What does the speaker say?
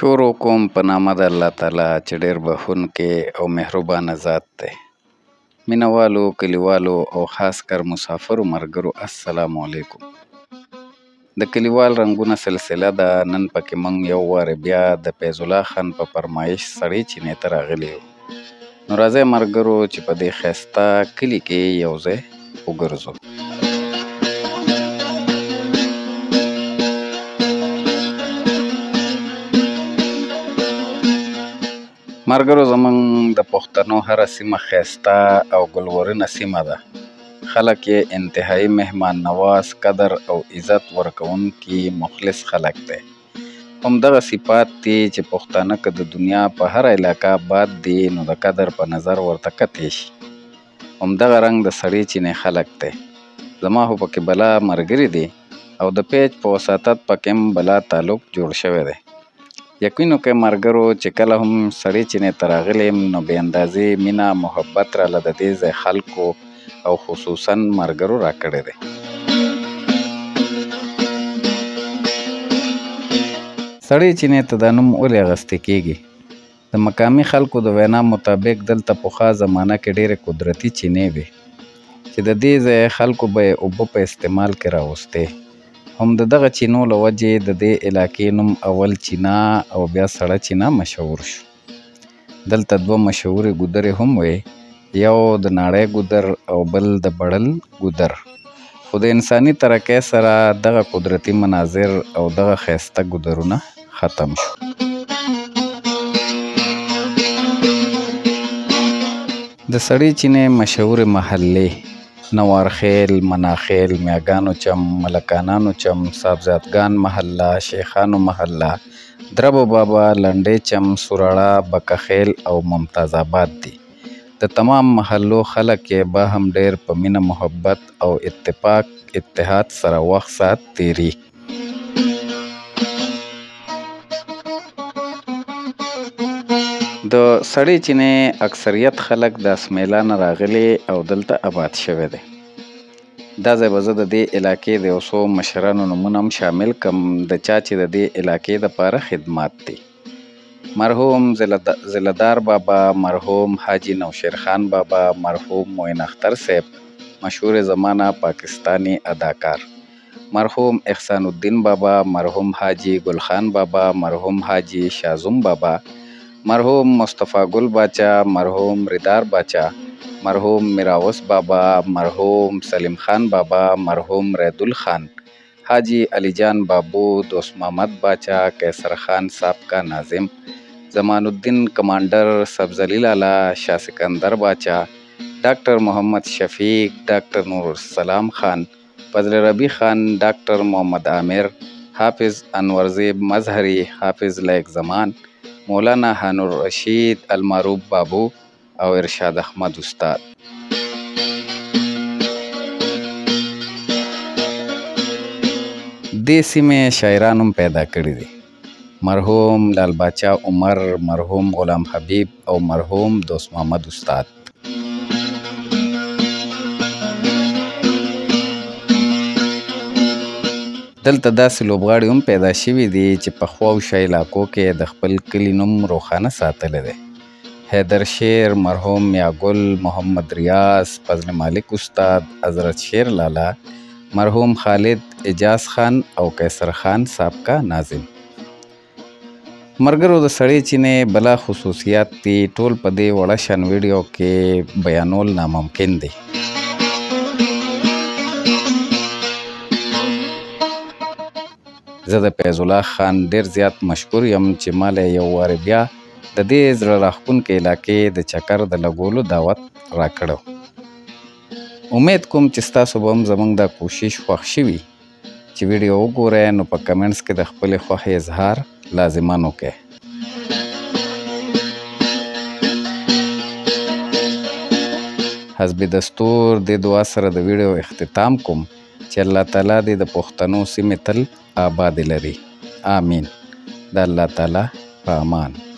شروع کوم په نامه د الله تعالی چې ډېر بښونکی او مهربانه ذات دی. مینهوالو، کلیوالو او خاص کر مسافرو ملګرو السلام علیکم. د کلیوال رنګونه سلسله ده. نن پکې موږ یو وارې بیا د فیض الله خان په فرمایش سړې چینې ته راغلي یو. نو راځئ ملګرو چې په دې ښایسته کلي کې یو ځای وګرځو. ملګرو زموږ د پښتنو هره سیمه ښایسته او ګلورینه سیمه ده. خلک یې انتهایي مهمان نواز، قدر او عزت ورکوونکي مخلص خلک دی. همدغه صفات دي چې پښتانه که د دنیا په هره علاقه باد دي نو د قدر په نظر ورته کتې شي. همدغه رنګ د سړې چینې خلک دی. زما خو پکې بلا ملګري دي او د پیج په وساطت پکې هم بلا تعلق جوړ شوی دی. یقین وکړئ ملګرو چې کله هم سړې چینې ته راغلی یم نو بې اندازې مینه محبت راله د دې ځای خلکو او خصوصا ملګرو راکړی دی. سړې چینې ته دا نوم ولې اخیستی کېږي؟ د مقامي خلکو د وینا مطابق دلته پخوا زمانه کې ډېرې قدرتي چینې وې چې د دې ځای خلکو به یې اوبه په استعمال کې راوستې. هم د دغه چینو له وجې د دې علاقې نوم اول چینا او بیا سړه چینا مشهور شو. دلته دوه مشهورې ګودرې هم وې، یو د ناړۍ ګودر او بل د بړل ګودر. خو د انساني ترقۍ سره دغه قدرتي مناظر او دغه ښایسته ګودرونه ختم شو. د سړې چینې مشهورې محلې نوارخیل، مناخیل، میاګانو چم، ملکانانو چم، صاحبزادګان محله، شیخانو محله، دربو بابا، لنډۍ چم، سوراړه، بکخیل او ممتاز آباد دي. د تمام محلو خلک یې به هم ډېر په مینه محبت او اتفاق اتحاد سره وخت ساعت تیري. د سړې چینې اکثریت خلک د اسمیلا نه راغلي او دلته آباد شوی دی. دا ځای به زه د دې علاقې د یو څو مشرانو نومونه هم شامل کړم د چا چې د دې علاقې دپاره خدمات دي. مرحوم زلدار بابا، مرحوم حاجی نوشیر خان بابا، مرحوم معین اختر صاحب مشهور زمانه پاکستانی اداکار، مرحوم احسان الدین بابا، مرحوم حاجی گلخان بابا، مرحوم حاجی شازم بابا، مرحوم مصطفی گل باچا، مرحوم ریدار باچا، مرحوم میراوس بابا، مرحوم سلیم خان بابا، مرحوم ریدل خان، حاجی علی جان بابو، دوست محمد باچا، قیصر خان سابقہ ناظم، زمان الدین کمانڈر، سبزعلی لالا، شاہ سکندر باچا، ډاکټر محمد شفیق، ډاکټر نور السلام خان، فضل ربی خان، ډاکټر محمد عامر، حافظ انورزیب مظهری، حافظ لائق زمان، مولانا هانور رشید، المعروف بابو او ارشاد احمد استاد. دې سیمې شاعران هم پیدا کړي دي. مرحوم لال باچا عمر، مرحوم غلام حبیب او مرحوم دوست محمد استاد. دلته داسې لوبغاړي هم پیدا شوي دي چې په خواوشا علاقو کې د خپل کلي نوم روښانه ساتلی دی. حیدر شیر، مرحوم میاګل، محمد ریاض، فضل مالک استاد، حضرت شیر لالا، مرحوم خالد اجاز خان او قیصر خان سابقہ ناظم. ملګرو د سړې چینې بلا خصوصیات دي ټول په دې وړه شان ویډیو کې بیانول ناممکن دی. زه د فیض الله خان ډېر زیات مشکور یم چې ماله یو وارې بیا د دې زړه راښکونکې علاقې د چکر د لګولو دعوت راکړو. امید کوم چې ستاسو به هم زموږ دا کوشش خوښ شوي چې ویډیو وګورئ نو په کمنټس کې د خپلې خوښې اظهار لازما وکړئ. حسب دستور دې دعا سره د ویډیو اختتام کوم چې الله تعالی دې د پښتنو سیمې تل آباد لري. آمین. د الله تعالی په امان.